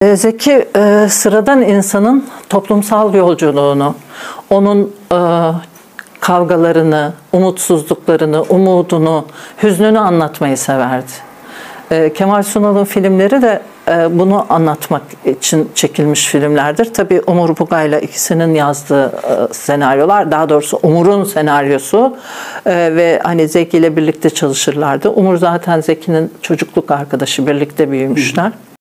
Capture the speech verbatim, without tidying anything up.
Zeki sıradan insanın toplumsal yolculuğunu, onun kavgalarını, umutsuzluklarını, umudunu, hüznünü anlatmayı severdi. Kemal Sunal'ın filmleri de bunu anlatmak için çekilmiş filmlerdir. Tabii Umur Bugay'la ikisinin yazdığı senaryolar, daha doğrusu Umur'un senaryosu ve hani Zeki ile birlikte çalışırlardı. Umur zaten Zeki'nin çocukluk arkadaşı, birlikte büyümüşler.